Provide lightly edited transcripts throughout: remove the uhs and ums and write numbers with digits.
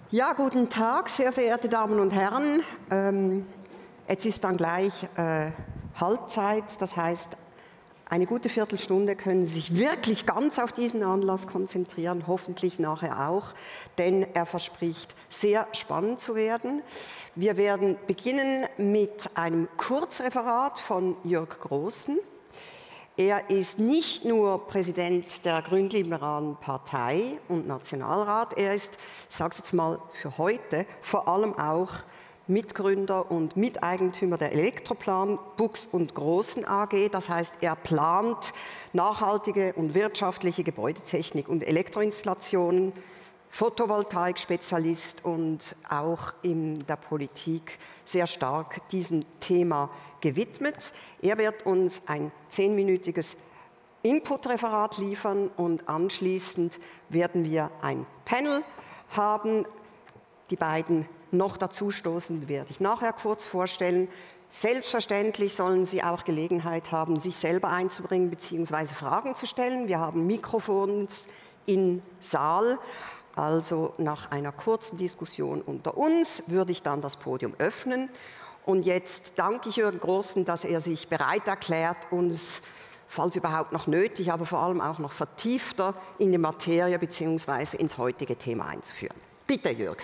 Ja, guten Tag, sehr verehrte Damen und Herren. Jetzt ist dann gleich Halbzeit, das heißt, eine gute Viertelstunde können Sie sich wirklich ganz auf diesen Anlass konzentrieren, hoffentlich nachher auch, denn er verspricht sehr spannend zu werden. Wir werden beginnen mit einem Kurzreferat von Jörg Großen. Er ist nicht nur Präsident der Grünliberalen Partei und Nationalrat, er ist, ich sage es jetzt mal für heute, vor allem auch Mitgründer und Miteigentümer der Elektroplan Bux und Großen AG. Das heißt, er plant nachhaltige und wirtschaftliche Gebäudetechnik und Elektroinstallationen, Photovoltaik-Spezialist und auch in der Politik sehr stark diesem Thema gewidmet. Er wird uns ein 10-minütiges Input-Referat liefern und anschließend werden wir ein Panel haben. Die beiden noch dazustoßend werde ich nachher kurz vorstellen. Selbstverständlich sollen Sie auch Gelegenheit haben, sich selber einzubringen bzw. Fragen zu stellen. Wir haben Mikrofons im Saal. Also nach einer kurzen Diskussion unter uns würde ich dann das Podium öffnen. Und jetzt danke ich Jörg Großen, dass er sich bereit erklärt, uns, falls überhaupt noch nötig, aber vor allem auch noch vertiefter in die Materie bzw. ins heutige Thema einzuführen. Bitte, Jörg.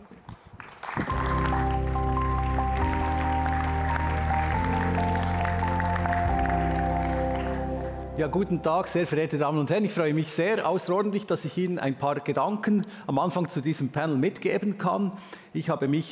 Ja, guten Tag, sehr verehrte Damen und Herren. Ich freue mich sehr außerordentlich, dass ich Ihnen ein paar Gedanken am Anfang zu diesem Panel mitgeben kann. Ich habe mich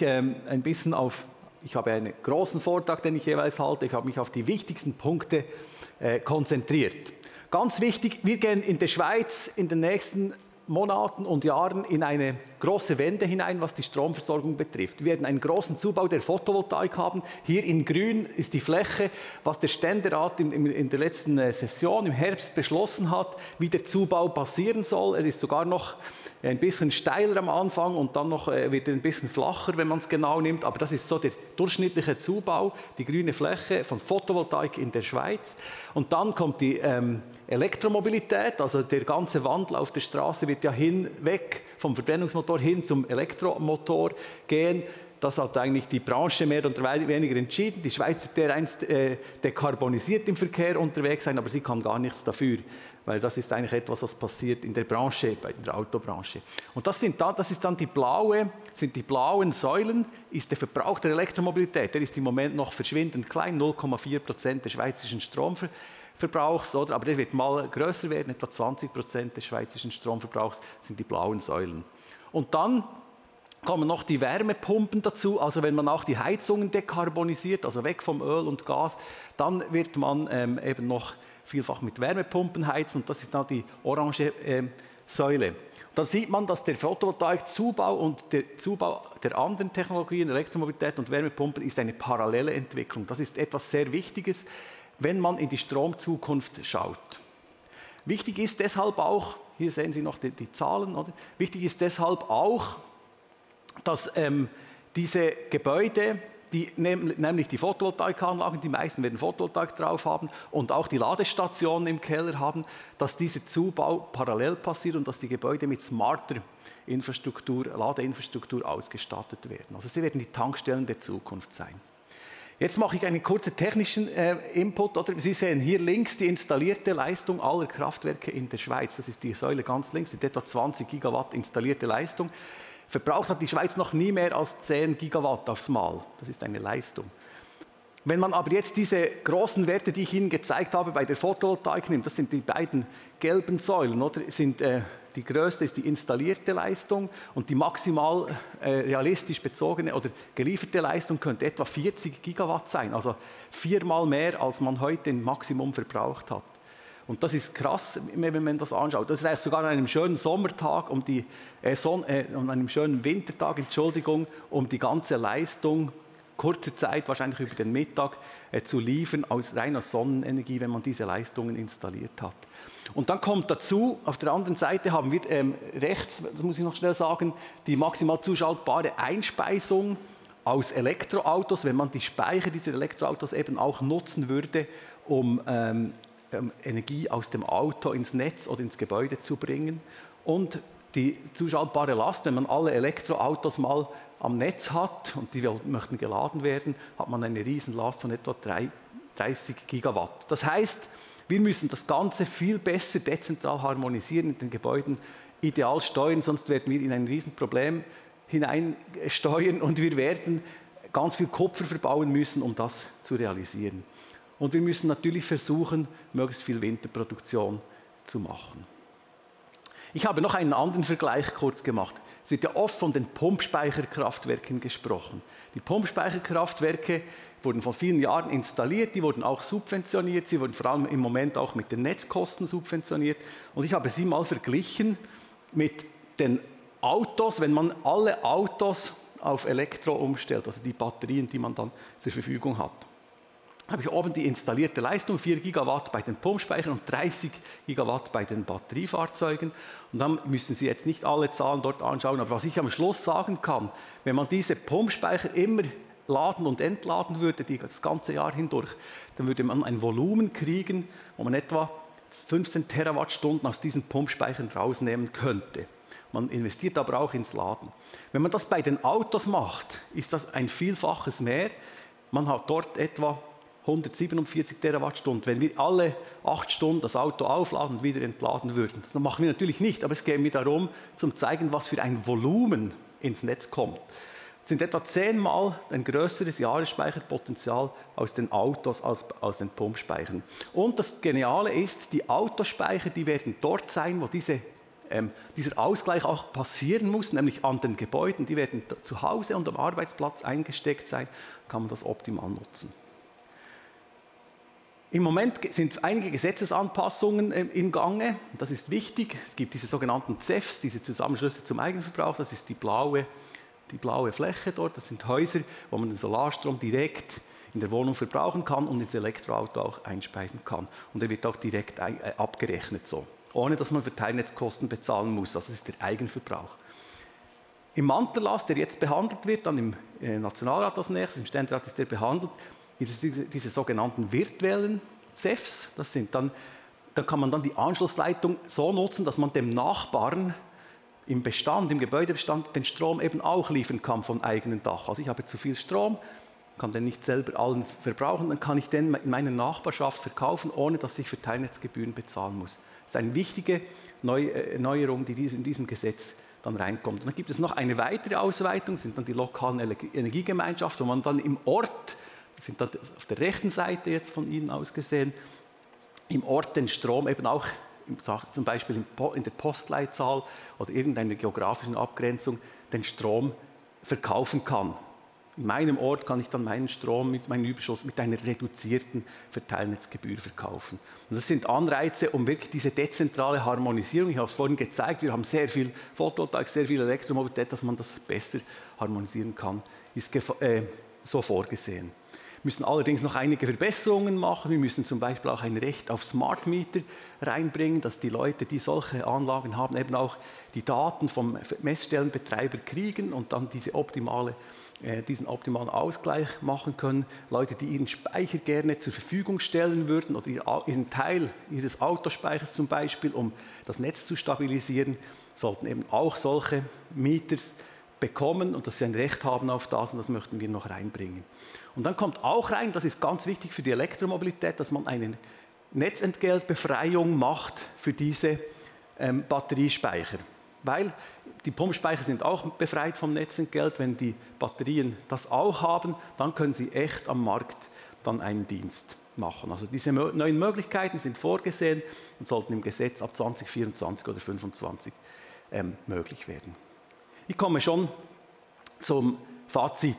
ich habe einen großen Vortrag, den ich jeweils halte. Ich habe mich auf die wichtigsten Punkte konzentriert. Ganz wichtig, wir gehen in der Schweiz in den nächsten Monaten und Jahren in eine große Wende hinein, was die Stromversorgung betrifft. Wir werden einen großen Zubau der Photovoltaik haben. Hier in grün ist die Fläche, was der Ständerat in der letzten Session im Herbst beschlossen hat, wie der Zubau passieren soll. Er ist sogar noch ein bisschen steiler am Anfang und dann noch wird er ein bisschen flacher, wenn man es genau nimmt. Aber das ist so der durchschnittliche Zubau, die grüne Fläche von Photovoltaik in der Schweiz. Und dann kommt die Elektromobilität, also der ganze Wandel auf der Straße wird ja hinweg vom Verbrennungsmotor hin zum Elektromotor gehen. Das hat eigentlich die Branche mehr oder weniger entschieden. Die Schweiz wird dereinst dekarbonisiert im Verkehr unterwegs sein, aber sie kann gar nichts dafür, weil das ist eigentlich etwas, was passiert in der Branche, bei der Autobranche. Und das ist dann die blauen Säulen, ist der Verbrauch der Elektromobilität. Der ist im Moment noch verschwindend klein, 0,4% des schweizerischen Stromverbrauchs, oder? Aber der wird mal größer werden, etwa 20% des schweizerischen Stromverbrauchs sind die blauen Säulen. Und dann kommen noch die Wärmepumpen dazu, also wenn man auch die Heizungen dekarbonisiert, also weg vom Öl und Gas, dann wird man eben noch vielfach mit Wärmepumpen heizen und das ist dann die orange Säule. Da sieht man, dass der Photovoltaik-Zubau und der Zubau der anderen Technologien, Elektromobilität und Wärmepumpen, ist eine parallele Entwicklung. Das ist etwas sehr Wichtiges, wenn man in die Stromzukunft schaut. Wichtig ist deshalb auch, hier sehen Sie noch die Zahlen, oder? Wichtig ist deshalb auch, dass diese Gebäude, nämlich die Photovoltaikanlagen, die meisten werden Photovoltaik drauf haben und auch die Ladestationen im Keller haben, dass dieser Zubau parallel passiert und dass die Gebäude mit smarter Ladeinfrastruktur ausgestattet werden. Also sie werden die Tankstellen der Zukunft sein. Jetzt mache ich einen kurzen technischen Input. Oder? Sie sehen hier links die installierte Leistung aller Kraftwerke in der Schweiz. Das ist die Säule ganz links, mit etwa 20 Gigawatt installierte Leistung. Verbraucht hat die Schweiz noch nie mehr als 10 Gigawatt aufs Mal. Das ist eine Leistung. Wenn man aber jetzt diese großen Werte, die ich Ihnen gezeigt habe, bei der Photovoltaik nimmt, das sind die beiden gelben Säulen, oder? Die größte ist die installierte Leistung und die maximal realistisch bezogene oder gelieferte Leistung könnte etwa 40 Gigawatt sein, also 4-mal mehr, als man heute im Maximum verbraucht hat. Und das ist krass, wenn man das anschaut. Das reicht sogar an einem schönen Sommertag, an einem schönen Wintertag, Entschuldigung, um die ganze Leistung, kurze Zeit, wahrscheinlich über den Mittag, zu liefern, rein aus Sonnenenergie, wenn man diese Leistungen installiert hat. Und dann kommt dazu, auf der anderen Seite haben wir rechts, das muss ich noch schnell sagen, die maximal zuschaltbare Einspeisung aus Elektroautos, wenn man die Speicher dieser Elektroautos eben auch nutzen würde, um Energie aus dem Auto ins Netz oder ins Gebäude zu bringen. Und die zuschaltbare Last, wenn man alle Elektroautos mal am Netz hat und die möchten geladen werden, hat man eine Riesenlast von etwa 30 Gigawatt. Das heißt, wir müssen das Ganze viel besser dezentral harmonisieren in den Gebäuden, ideal steuern, sonst werden wir in ein Riesenproblem hineinsteuern und wir werden ganz viel Kupfer verbauen müssen, um das zu realisieren. Und wir müssen natürlich versuchen, möglichst viel Winterproduktion zu machen. Ich habe noch einen anderen Vergleich kurz gemacht. Es wird ja oft von den Pumpspeicherkraftwerken gesprochen. Die Pumpspeicherkraftwerke wurden vor vielen Jahren installiert, die wurden auch subventioniert, sie wurden vor allem im Moment auch mit den Netzkosten subventioniert. Und ich habe sie mal verglichen mit den Autos, wenn man alle Autos auf Elektro umstellt, also die Batterien, die man dann zur Verfügung hat. Habe ich oben die installierte Leistung, 4 Gigawatt bei den Pumpspeichern und 30 Gigawatt bei den Batteriefahrzeugen. Und dann müssen Sie jetzt nicht alle Zahlen dort anschauen, aber was ich am Schluss sagen kann, wenn man diese Pumpspeicher immer laden und entladen würde, das ganze Jahr hindurch, dann würde man ein Volumen kriegen, wo man etwa 15 Terawattstunden aus diesen Pumpspeichern rausnehmen könnte. Man investiert aber auch ins Laden. Wenn man das bei den Autos macht, ist das ein Vielfaches mehr. Man hat dort etwa 147 Terawattstunden. Wenn wir alle 8 Stunden das Auto aufladen und wieder entladen würden, das machen wir natürlich nicht, aber es geht mir darum, zu zeigen, was für ein Volumen ins Netz kommt. Es sind etwa 10-mal ein größeres Jahresspeicherpotenzial aus den Autos als aus den Pumpspeichern. Und das Geniale ist, die Autospeicher, die werden dort sein, wo dieser Ausgleich auch passieren muss, nämlich an den Gebäuden. Die werden zu Hause und am Arbeitsplatz eingesteckt sein, kann man das optimal nutzen. Im Moment sind einige Gesetzesanpassungen im Gange. Das ist wichtig. Es gibt diese sogenannten CEFs, diese Zusammenschlüsse zum Eigenverbrauch. Das ist die blaue Fläche dort. Das sind Häuser, wo man den Solarstrom direkt in der Wohnung verbrauchen kann und ins Elektroauto auch einspeisen kann. Und der wird auch direkt abgerechnet so, ohne dass man Verteilnetzkosten bezahlen muss. Also das ist der Eigenverbrauch. Im Mantelas, der jetzt behandelt wird, dann im Nationalrat als nächstes, im Ständerat ist der behandelt, diese sogenannten virtuellen CEFs, dann kann man dann die Anschlussleitung so nutzen, dass man dem Nachbarn im Gebäudebestand, den Strom eben auch liefern kann vom eigenen Dach. Also ich habe zu viel Strom, kann den nicht selber allen verbrauchen, dann kann ich den in meiner Nachbarschaft verkaufen, ohne dass ich Verteilnetzgebühren bezahlen muss. Das ist eine wichtige Neuerung, die in diesem Gesetz dann reinkommt. Und dann gibt es noch eine weitere Ausweitung, sind dann die lokalen Energiegemeinschaften, wo man dann im Ort, das sind dann auf der rechten Seite jetzt von Ihnen aus gesehen, im Ort den Strom eben auch, zum Beispiel in der Postleitzahl oder irgendeiner geografischen Abgrenzung, den Strom verkaufen kann. In meinem Ort kann ich dann meinen Strom, meinen Überschuss mit einer reduzierten Verteilnetzgebühr verkaufen. Und das sind Anreize, um wirklich diese dezentrale Harmonisierung, ich habe es vorhin gezeigt, wir haben sehr viel Photovoltaik, sehr viel Elektromobilität, dass man das besser harmonisieren kann, ist so vorgesehen. Wir müssen allerdings noch einige Verbesserungen machen. Wir müssen zum Beispiel auch ein Recht auf Smart Meter reinbringen, dass die Leute, die solche Anlagen haben, eben auch die Daten vom Messstellenbetreiber kriegen und dann diesen optimalen Ausgleich machen können. Leute, die ihren Speicher gerne zur Verfügung stellen würden oder ihren Teil ihres Autospeichers zum Beispiel, um das Netz zu stabilisieren, sollten eben auch solche Mieter bekommen und dass sie ein Recht haben auf das, und das möchten wir noch reinbringen. Und dann kommt auch rein, das ist ganz wichtig für die Elektromobilität, dass man eine Netzentgeltbefreiung macht für diese Batteriespeicher. Weil die Pumpspeicher sind auch befreit vom Netzentgelt. Wenn die Batterien das auch haben, dann können sie echt am Markt dann einen Dienst machen. Also diese neuen Möglichkeiten sind vorgesehen und sollten im Gesetz ab 2024 oder 2025 möglich werden. Ich komme schon zum Fazit,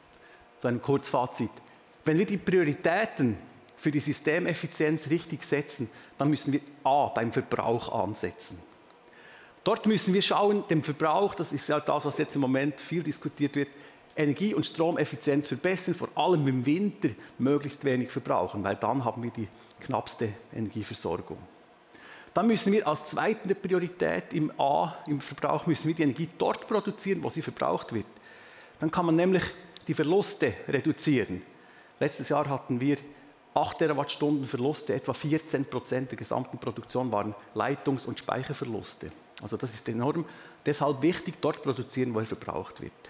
zu einem Kurzfazit. Wenn wir die Prioritäten für die Systemeffizienz richtig setzen, dann müssen wir beim Verbrauch ansetzen. Dort müssen wir schauen, dem Verbrauch, das ist ja das, was jetzt im Moment viel diskutiert wird, Energie- und Stromeffizienz verbessern, vor allem im Winter möglichst wenig verbrauchen, weil dann haben wir die knappste Energieversorgung. Dann müssen wir als zweite Priorität im Verbrauch müssen wir die Energie dort produzieren, wo sie verbraucht wird. Dann kann man nämlich die Verluste reduzieren. Letztes Jahr hatten wir 8 Terawattstunden Verluste, etwa 14% der gesamten Produktion waren Leitungs- und Speicherverluste. Also das ist enorm, deshalb wichtig, dort produzieren, wo er verbraucht wird.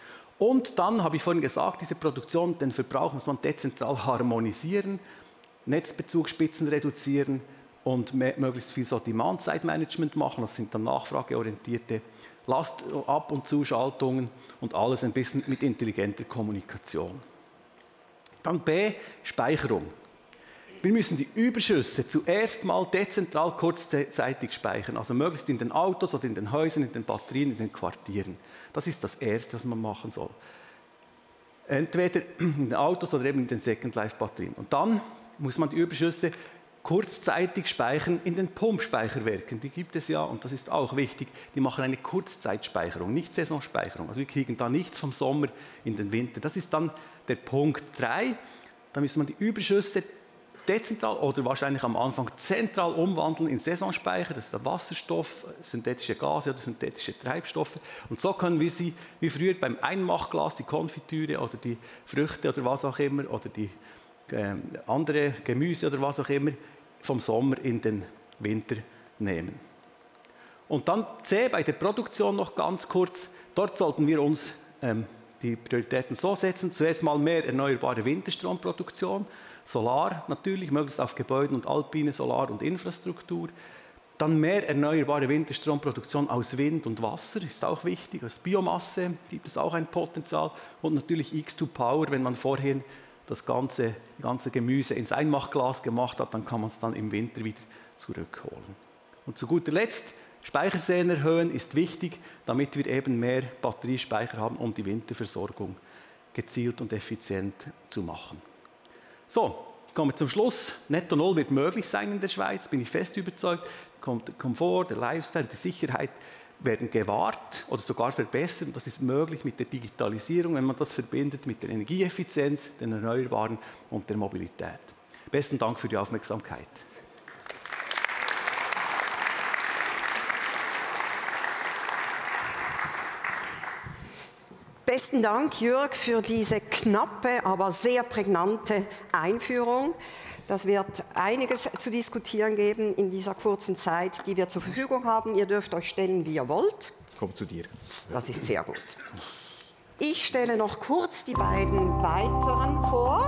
Und dann, habe ich vorhin gesagt, diese Produktion, den Verbrauch muss man dezentral harmonisieren, Netzbezugsspitzen reduzieren und möglichst viel so Demand-Side-Management machen. Das sind dann nachfrageorientierte Last-Ab- und Zuschaltungen und alles ein bisschen mit intelligenter Kommunikation. Dann B, Speicherung. Wir müssen die Überschüsse zuerst mal dezentral kurzzeitig speichern, also möglichst in den Autos oder in den Häusern, in den Batterien, in den Quartieren. Das ist das Erste, was man machen soll. Entweder in den Autos oder eben in den Second-Life-Batterien. Und dann muss man die Überschüsse kurzzeitig speichern in den Pumpspeicherwerken. Die gibt es ja, und das ist auch wichtig, die machen eine Kurzzeitspeicherung, nicht Saisonspeicherung. Also wir kriegen da nichts vom Sommer in den Winter. Das ist dann der Punkt 3. Da muss man die Überschüsse dezentral oder wahrscheinlich am Anfang zentral umwandeln in Saisonspeicher. Das ist der Wasserstoff, synthetische Gase oder synthetische Treibstoffe. Und so können wir sie, wie früher beim Einmachglas, die Konfitüre oder die Früchte oder was auch immer, oder die andere Gemüse oder was auch immer, vom Sommer in den Winter nehmen. Und dann C, bei der Produktion noch ganz kurz. Dort sollten wir uns die Prioritäten so setzen. Zuerst mal mehr erneuerbare Winterstromproduktion. Solar natürlich, möglichst auf Gebäuden und alpine Solar- und Infrastruktur. Dann mehr erneuerbare Winterstromproduktion aus Wind und Wasser, ist auch wichtig. Aus Biomasse gibt es auch ein Potenzial. Und natürlich X2Power, wenn man vorhin das ganze Gemüse ins Einmachglas gemacht hat, dann kann man es dann im Winter wieder zurückholen. Und zu guter Letzt, Speicherseen erhöhen ist wichtig, damit wir eben mehr Batteriespeicher haben, um die Winterversorgung gezielt und effizient zu machen. So, kommen wir zum Schluss. Netto Null wird möglich sein in der Schweiz, bin ich fest überzeugt. Der Komfort, der Lifestyle, die Sicherheit werden gewahrt oder sogar verbessert. Das ist möglich mit der Digitalisierung, wenn man das verbindet mit der Energieeffizienz, den Erneuerbaren und der Mobilität. Besten Dank für die Aufmerksamkeit. Besten Dank, Jörg, für diese knappe, aber sehr prägnante Einführung. Das wird einiges zu diskutieren geben in dieser kurzen Zeit, die wir zur Verfügung haben. Ihr dürft euch stellen, wie ihr wollt. Komm zu dir. Das ist sehr gut. Ich stelle noch kurz die beiden weiteren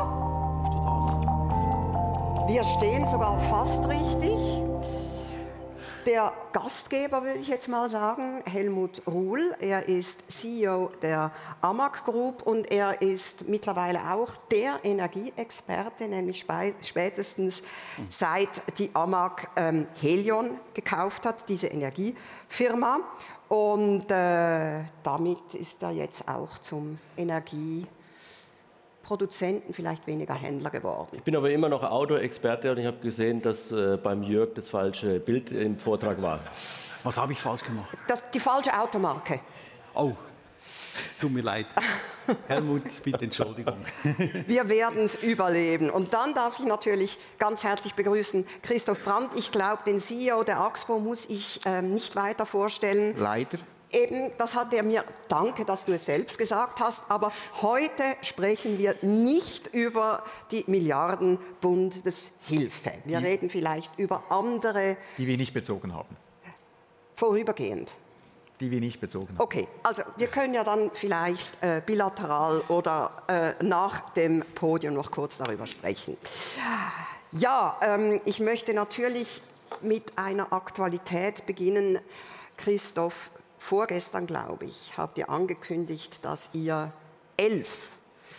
vor. Wir stehen sogar fast richtig. Der Gastgeber, würde ich jetzt mal sagen, Helmut Ruhl, er ist CEO der AMAG Group und er ist mittlerweile auch der Energieexperte, nämlich spätestens seit die AMAG Helion gekauft hat, diese Energiefirma. Und damit ist er jetzt auch zum Energieproduzenten, vielleicht weniger Händler geworden. Ich bin aber immer noch Autoexperte und ich habe gesehen, dass beim Jörg das falsche Bild im Vortrag war. Was habe ich falsch gemacht? Die falsche Automarke. Oh, tut mir leid. Helmut, bitte Entschuldigung. Wir werden es überleben. Und dann darf ich natürlich ganz herzlich begrüßen Christoph Brandt. Ich glaube, den CEO der AXPO muss ich nicht weiter vorstellen. Leider. Eben, das hat er mir, danke, dass du es selbst gesagt hast, aber heute sprechen wir nicht über die Milliarden Bundeshilfe. Wir reden vielleicht über andere... Die wir nicht bezogen haben. Vorübergehend. Die wir nicht bezogen haben. Okay, also wir können ja dann vielleicht bilateral oder nach dem Podium noch kurz darüber sprechen. Ja, ich möchte natürlich mit einer Aktualität beginnen. Christoph, vorgestern, glaube ich, habt ihr angekündigt, dass ihr 11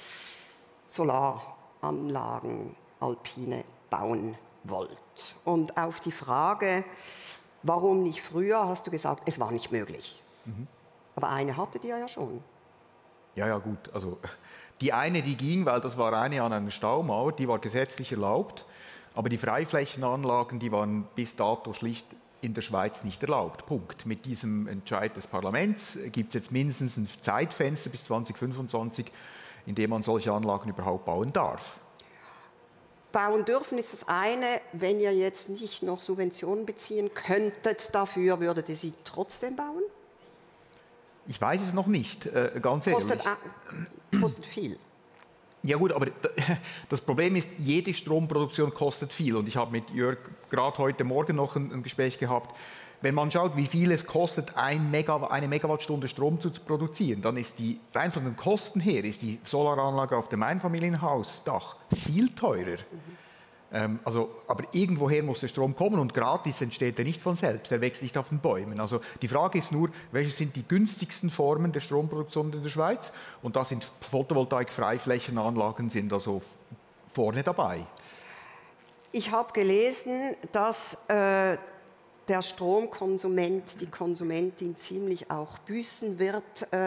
Solaranlagen alpine bauen wollt. Und auf die Frage, warum nicht früher, hast du gesagt, es war nicht möglich. Mhm. Aber eine hattet ihr ja schon. Ja, gut. Also die eine, die ging, weil das war eine an einer Staumauer, die war gesetzlich erlaubt. Aber die Freiflächenanlagen, die waren bis dato schlicht in der Schweiz nicht erlaubt. Punkt. Mit diesem Entscheid des Parlaments gibt es jetzt mindestens ein Zeitfenster bis 2025, in dem man solche Anlagen überhaupt bauen darf. Bauen dürfen ist das eine. Wenn ihr jetzt nicht noch Subventionen beziehen könntet dafür, würdet ihr sie trotzdem bauen? Ich weiß es noch nicht, ganz ehrlich. Kostet viel. Ja gut, aber das Problem ist, jede Stromproduktion kostet viel. Und ich habe mit Jörg gerade heute Morgen noch ein Gespräch gehabt. wenn man schaut, wie viel es kostet, eine Megawattstunde Strom zu produzieren, dann ist rein von den Kosten her, ist die Solaranlage auf dem Einfamilienhausdach viel teurer. Aber irgendwoher muss der Strom kommen und gratis entsteht er nicht von selbst, er wächst nicht auf den Bäumen. Also die Frage ist nur, welche sind die günstigsten Formen der Stromproduktion in der Schweiz? Und da sind Photovoltaik-Freiflächenanlagen sind also vorne dabei. Ich habe gelesen, dass der Stromkonsument, die Konsumentin ziemlich auch büßen wird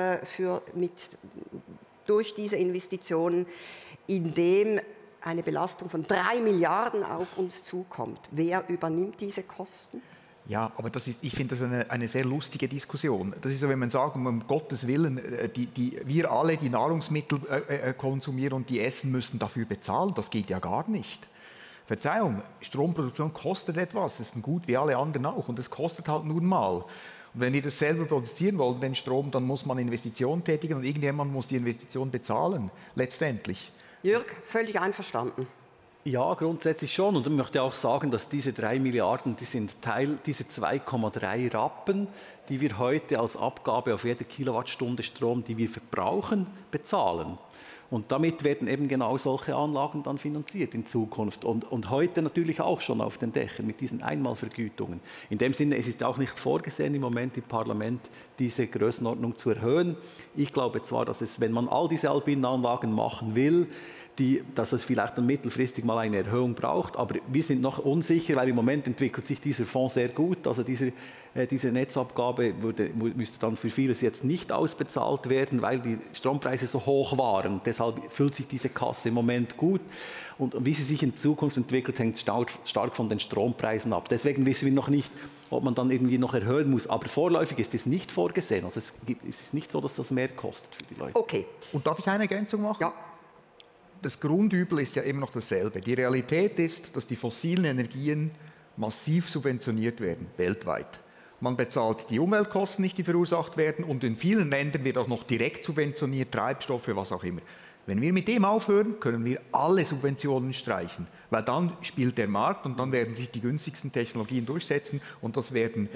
durch diese Investitionen, indem eine Belastung von 3 Milliarden auf uns zukommt. Wer übernimmt diese Kosten? Ja, aber ich finde das eine sehr lustige Diskussion. Das ist so, wenn man sagt, um Gottes Willen, wir alle, die Nahrungsmittel konsumieren und die essen, müssen dafür bezahlen. Das geht ja gar nicht. Verzeihung, Stromproduktion kostet etwas, das ist ein Gut wie alle anderen auch und es kostet halt nun mal. Und wenn wir das selber produzieren wollen, den Strom, dann muss man Investitionen tätigen und irgendjemand muss die Investition bezahlen, letztendlich. Jürg, völlig einverstanden. Ja, grundsätzlich schon. Und ich möchte auch sagen, dass diese 3 Milliarden, die sind Teil dieser 2,3 Rappen, die wir heute als Abgabe auf jede Kilowattstunde Strom, die wir verbrauchen, bezahlen. Und damit werden eben genau solche Anlagen dann finanziert in Zukunft und heute natürlich auch schon auf den Dächern mit diesen Einmalvergütungen. In dem Sinne, es ist auch nicht vorgesehen im Moment im Parlament, diese Größenordnung zu erhöhen. Ich glaube zwar, dass es, wenn man all diese alpinen Anlagen machen will, dass es vielleicht dann mittelfristig mal eine Erhöhung braucht, aber wir sind noch unsicher, weil im Moment entwickelt sich dieser Fonds sehr gut, also diese Netzabgabe müsste dann für vieles jetzt nicht ausbezahlt werden, weil die Strompreise so hoch waren. Deshalb fühlt sich diese Kasse im Moment gut. Und wie sie sich in Zukunft entwickelt, hängt stark von den Strompreisen ab. Deswegen wissen wir noch nicht, ob man dann irgendwie noch erhöhen muss. Aber vorläufig ist es nicht vorgesehen. Also es ist nicht so, dass das mehr kostet für die Leute. Okay. Und darf ich eine Ergänzung machen? Ja. Das Grundübel ist ja immer noch dasselbe. Die Realität ist, dass die fossilen Energien massiv subventioniert werden, weltweit. Man bezahlt die Umweltkosten nicht, die verursacht werden und in vielen Ländern wird auch noch direkt subventioniert, Treibstoffe, was auch immer. Wenn wir mit dem aufhören, können wir alle Subventionen streichen, weil dann spielt der Markt und dann werden sich die günstigsten Technologien durchsetzen und das werden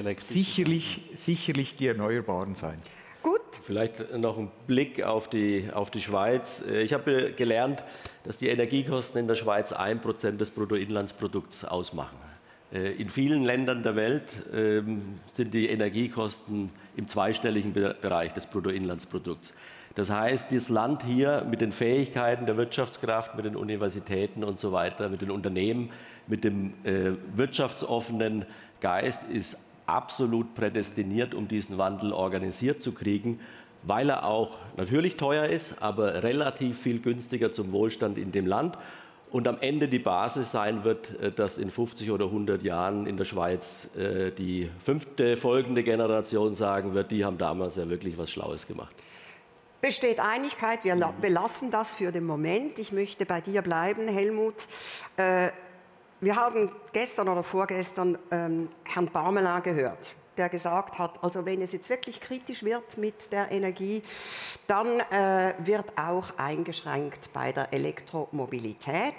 sicherlich die Erneuerbaren sein. Gut. Vielleicht noch ein Blick auf die Schweiz. Ich habe gelernt, dass die Energiekosten in der Schweiz 1% des Bruttoinlandsprodukts ausmachen. In vielen Ländern der Welt sind die Energiekosten im zweistelligen Bereich des Bruttoinlandsprodukts. Das heißt, das Land hier mit den Fähigkeiten der Wirtschaftskraft, mit den Universitäten und so weiter, mit den Unternehmen, mit dem wirtschaftsoffenen Geist ist absolut prädestiniert, um diesen Wandel organisiert zu kriegen, weil er auch natürlich teuer ist, aber relativ viel günstiger zum Wohlstand in dem Land und am Ende die Basis sein wird, dass in 50 oder 100 Jahren in der Schweiz die 5. folgende Generation sagen wird, die haben damals ja wirklich was Schlaues gemacht. Besteht Einigkeit, wir belassen das für den Moment. Ich möchte bei dir bleiben, Helmut. Wir haben gestern oder vorgestern Herrn Parmelin gehört, der gesagt hat, also wenn es jetzt wirklich kritisch wird mit der Energie, dann wird auch eingeschränkt bei der Elektromobilität.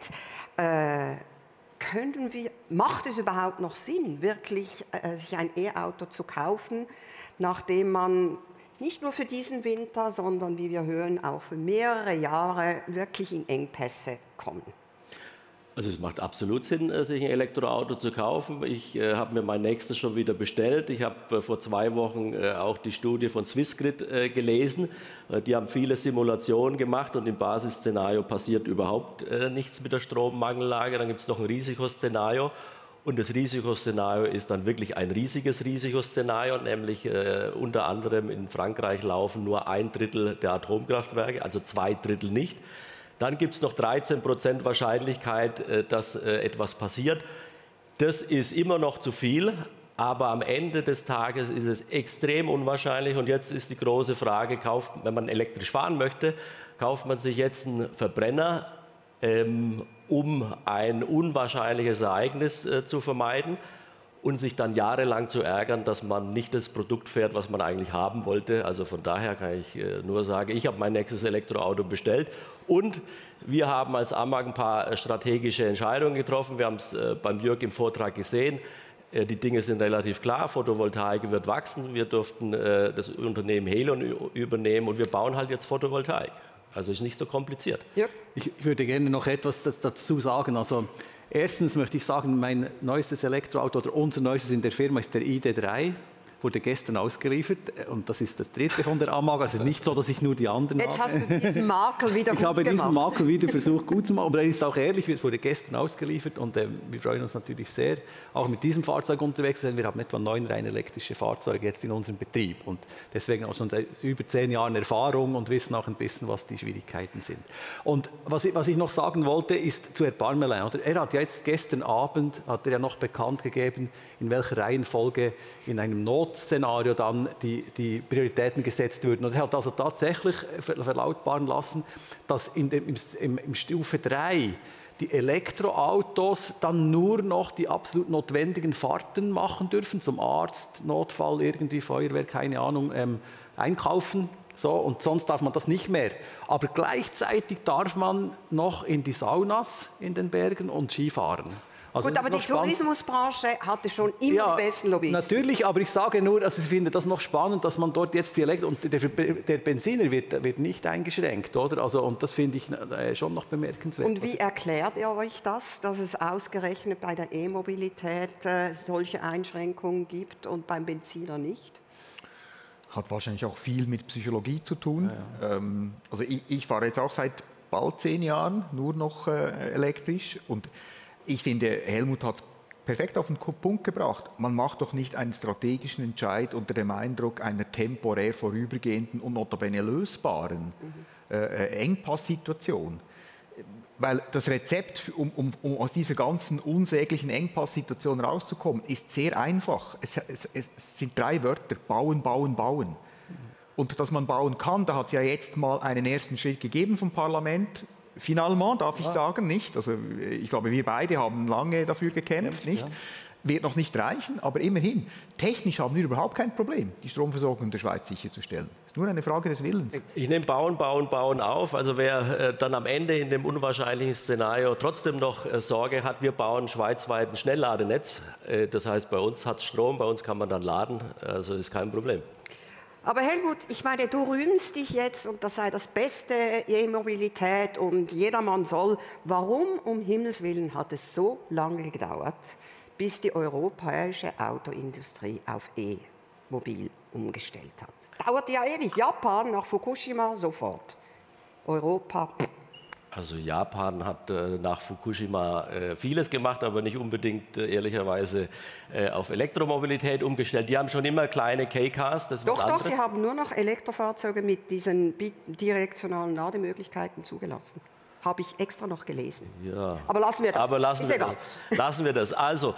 Macht es überhaupt noch Sinn, wirklich sich ein E-Auto zu kaufen, nachdem man nicht nur für diesen Winter, sondern wie wir hören, auch für mehrere Jahre wirklich in Engpässe kommen? Also es macht absolut Sinn, sich ein Elektroauto zu kaufen. Ich habe mir mein nächstes schon wieder bestellt. Ich habe vor 2 Wochen auch die Studie von Swissgrid gelesen. Die haben viele Simulationen gemacht und im Basisszenario passiert überhaupt nichts mit der Strommangellage. Dann gibt es noch ein Risikoszenario. Und das Risikoszenario ist dann wirklich ein riesiges Risikoszenario, nämlich unter anderem in Frankreich laufen nur 1/3 der Atomkraftwerke, also 2/3 nicht. Dann gibt es noch 13% Wahrscheinlichkeit, dass etwas passiert. Das ist immer noch zu viel, aber am Ende des Tages ist es extrem unwahrscheinlich. Und jetzt ist die große Frage, wenn man elektrisch fahren möchte, kauft man sich jetzt einen Verbrenner, um ein unwahrscheinliches Ereignis zu vermeiden und sich dann jahrelang zu ärgern, dass man nicht das Produkt fährt, was man eigentlich haben wollte. Also von daher kann ich nur sagen, ich habe mein nächstes Elektroauto bestellt und wir haben als AMAG ein paar strategische Entscheidungen getroffen. Wir haben es beim Jürg im Vortrag gesehen. Die Dinge sind relativ klar, Photovoltaik wird wachsen, wir durften das Unternehmen Helion übernehmen und wir bauen halt jetzt Photovoltaik. Also ist nicht so kompliziert. Ja. Ich würde gerne noch etwas dazu sagen. Also erstens möchte ich sagen, mein neuestes Elektroauto oder unser neuestes in der Firma ist der ID.3. Wurde gestern ausgeliefert und das ist das dritte von der AMAG. Also es ist nicht so, dass ich nur die anderen Jetzt habe. hast du diesen Makel wieder Ich gut habe diesen gemacht. Makel wieder versucht gut zu machen, aber er ist auch ehrlich, es wurde gestern ausgeliefert und wir freuen uns natürlich sehr, auch mit diesem Fahrzeug unterwegs zu sein. Wir haben etwa 9 rein elektrische Fahrzeuge jetzt in unserem Betrieb und deswegen auch schon seit über 10 Jahren Erfahrung und wissen auch ein bisschen, was die Schwierigkeiten sind. Und was ich noch sagen wollte, ist zu Herrn Parmelin. Oder? Er hat ja jetzt gestern Abend, hat er ja noch bekannt gegeben, in welcher Reihenfolge in einem Notszenario dann die Prioritäten gesetzt würden. Und er hat also tatsächlich verlautbaren lassen, dass im Stufe 3 die Elektroautos dann nur noch die absolut notwendigen Fahrten machen dürfen, zum Arzt, Notfall, irgendwie Feuerwehr, keine Ahnung, einkaufen. So, und sonst darf man das nicht mehr. Aber gleichzeitig darf man noch in die Saunas in den Bergen und Skifahren. Also Gut, aber die Tourismusbranche hatte schon immer die besten Lobbys. Natürlich, aber ich sage nur, also ich finde das noch spannend, dass man dort jetzt die und der Benziner wird nicht eingeschränkt, oder? Also, und das finde ich schon noch bemerkenswert. Und wie erklärt ihr euch das, dass es ausgerechnet bei der E-Mobilität solche Einschränkungen gibt und beim Benziner nicht? Hat wahrscheinlich auch viel mit Psychologie zu tun. Ja. Also ich fahre jetzt auch seit bald 10 Jahren nur noch elektrisch und ich finde, Helmut hat es perfekt auf den Punkt gebracht. Man macht doch nicht einen strategischen Entscheid unter dem Eindruck einer temporär vorübergehenden und notabene lösbaren Engpasssituation. Weil das Rezept, um aus dieser ganzen unsäglichen Engpasssituation rauszukommen, ist sehr einfach. Es sind 3 Wörter: bauen, bauen, bauen. Und dass man bauen kann, da hat es ja jetzt mal einen ersten Schritt gegeben vom Parlament. Finalement, darf ich sagen, nicht. Also ich glaube, wir beide haben lange dafür gekämpft, nicht? Ja. Wird noch nicht reichen, aber immerhin. Technisch haben wir überhaupt kein Problem, die Stromversorgung in der Schweiz sicherzustellen. Es ist nur eine Frage des Willens. Ich nehme bauen, bauen, bauen auf. Also wer dann am Ende in dem unwahrscheinlichen Szenario trotzdem noch Sorge hat, wir bauen schweizweit ein Schnellladenetz. Das heißt, bei uns hat es Strom, bei uns kann man dann laden. Also ist kein Problem. Aber Helmut, ich meine, du rühmst dich jetzt und das sei das beste E-Mobilität und jedermann soll. Warum um Himmels Willen hat es so lange gedauert, bis die europäische Autoindustrie auf E-Mobil umgestellt hat? Dauert ja ewig. Japan nach Fukushima sofort. Europa. Also Japan hat nach Fukushima vieles gemacht, aber nicht unbedingt ehrlicherweise auf Elektromobilität umgestellt. Die haben schon immer kleine K-Cars, das ist was anderes. Doch, sie haben nur noch Elektrofahrzeuge mit diesen direktionalen Lademöglichkeiten zugelassen. Habe ich extra noch gelesen. Ja. Aber lassen wir das. Aber lassen wir das. Also,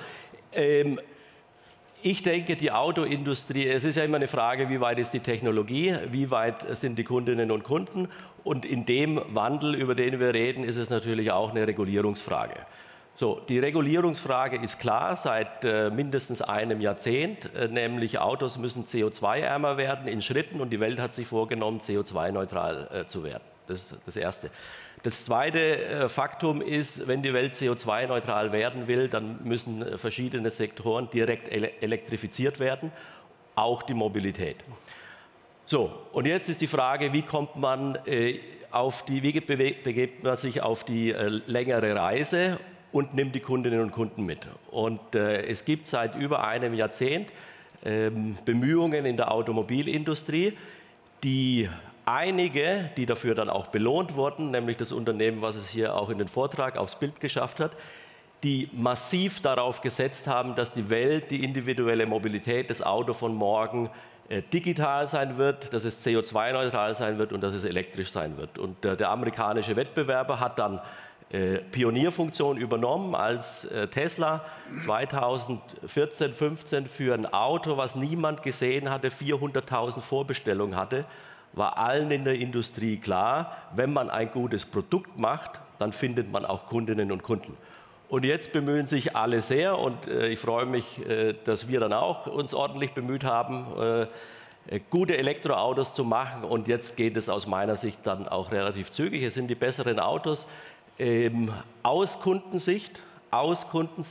ich denke, die Autoindustrie, es ist ja immer eine Frage, wie weit ist die Technologie, wie weit sind die Kundinnen und Kunden. Und in dem Wandel, über den wir reden, ist es natürlich auch eine Regulierungsfrage. So, die Regulierungsfrage ist klar seit mindestens einem Jahrzehnt, nämlich Autos müssen CO2-ärmer werden in Schritten und die Welt hat sich vorgenommen, CO2-neutral zu werden. Das ist das Erste. Das zweite Faktum ist, wenn die Welt CO2-neutral werden will, dann müssen verschiedene Sektoren direkt elektrifiziert werden, auch die Mobilität. So, und jetzt ist die Frage, wie kommt man wie begebt man sich auf die längere Reise und nimmt die Kundinnen und Kunden mit. Und es gibt seit über einem Jahrzehnt Bemühungen in der Automobilindustrie, die einige, die dafür dann auch belohnt wurden, nämlich das Unternehmen, was es hier auch in den Vortrag aufs Bild geschafft hat, die massiv darauf gesetzt haben, dass die Welt, die individuelle Mobilität, das Auto von morgen digital sein wird, dass es CO2-neutral sein wird und dass es elektrisch sein wird. Und der amerikanische Wettbewerber hat dann Pionierfunktion übernommen, als Tesla 2014, 15 für ein Auto, was niemand gesehen hatte, 400.000 Vorbestellungen hatte, war allen in der Industrie klar, wenn man ein gutes Produkt macht, dann findet man auch Kundinnen und Kunden. Und jetzt bemühen sich alle sehr und ich freue mich, dass wir dann auch uns ordentlich bemüht haben, gute Elektroautos zu machen. Und jetzt geht es aus meiner Sicht dann auch relativ zügig. Es sind die besseren Autos aus Kundensicht.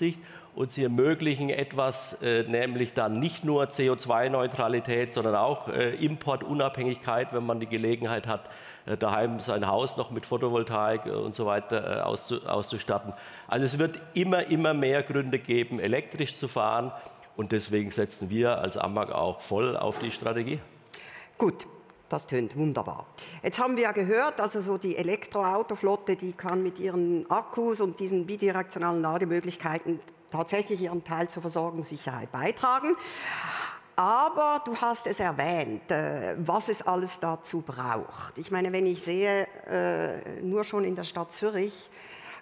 und sie ermöglichen etwas, nämlich dann nicht nur CO2-Neutralität, sondern auch Importunabhängigkeit, wenn man die Gelegenheit hat, daheim sein Haus noch mit Photovoltaik und so weiter auszustatten. Also es wird immer mehr Gründe geben, elektrisch zu fahren, und deswegen setzen wir als AMAG auch voll auf die Strategie. Gut. Das tönt wunderbar. Jetzt haben wir ja gehört, also so die Elektroautoflotte, die kann mit ihren Akkus und diesen bidirektionalen Lademöglichkeiten tatsächlich ihren Teil zur Versorgungssicherheit beitragen. Aber du hast es erwähnt, was es alles dazu braucht. Ich meine, wenn ich sehe, nur schon in der Stadt Zürich,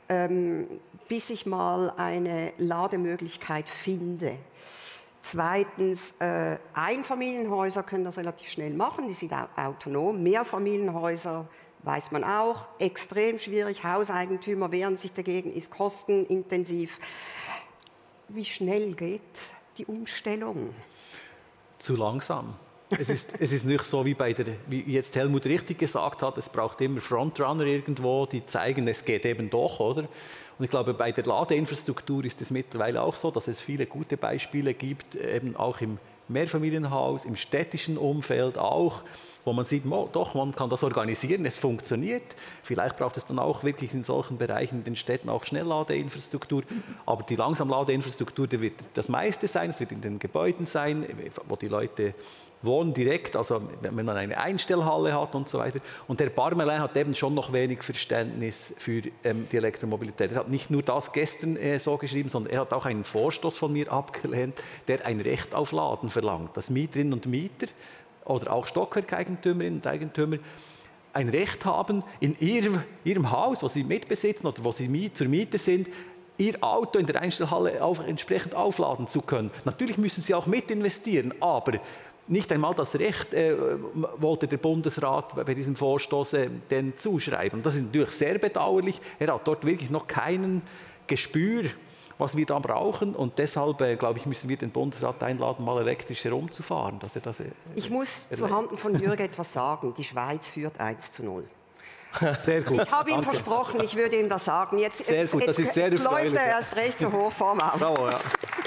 bis ich mal eine Lademöglichkeit finde. Zweitens, Einfamilienhäuser können das relativ schnell machen, die sind autonom. Mehrfamilienhäuser, weiß man auch, extrem schwierig. Hauseigentümer wehren sich dagegen, ist kostenintensiv. Wie schnell geht die Umstellung? Zu langsam. Es ist nicht so, wie jetzt Helmut richtig gesagt hat, es braucht immer Frontrunner irgendwo, die zeigen, es geht eben doch, oder? Und ich glaube, bei der Ladeinfrastruktur ist es mittlerweile auch so, dass es viele gute Beispiele gibt, eben auch im Mehrfamilienhaus, im städtischen Umfeld auch, wo man sieht, doch, man kann das organisieren, es funktioniert. Vielleicht braucht es dann auch wirklich in solchen Bereichen in den Städten auch Schnellladeinfrastruktur. Aber die Langsamladeinfrastruktur, die wird das meiste sein, es wird in den Gebäuden sein, wo die Leute wohnen direkt, also wenn man eine Einstellhalle hat und so weiter. Und Herr Parmelin hat eben schon noch wenig Verständnis für die Elektromobilität. Er hat nicht nur das gestern so geschrieben, sondern er hat auch einen Vorstoß von mir abgelehnt, der ein Recht auf Laden verlangt, dass Mieterinnen und Mieter oder auch Stockwerkeigentümerinnen und Eigentümer ein Recht haben, in ihrem Haus, wo sie mitbesitzen oder wo sie zur Miete sind, ihr Auto in der Einstellhalle entsprechend aufladen zu können. Natürlich müssen sie auch mitinvestieren, aber nicht einmal das Recht wollte der Bundesrat bei diesem Vorstoß denn zuschreiben. Das ist natürlich sehr bedauerlich. Er hat dort wirklich noch kein Gespür, was wir da brauchen. Und deshalb, glaube ich, müssen wir den Bundesrat einladen, mal elektrisch herumzufahren. Dass er das ich muss zuhanden von Jürg etwas sagen. Die Schweiz führt 1:0. Sehr gut. Ich habe ihm versprochen, ich würde ihm das sagen. Jetzt, sehr gut, das ist sehr jetzt läuft er erst recht zur Hochform auf. Bravo, ja.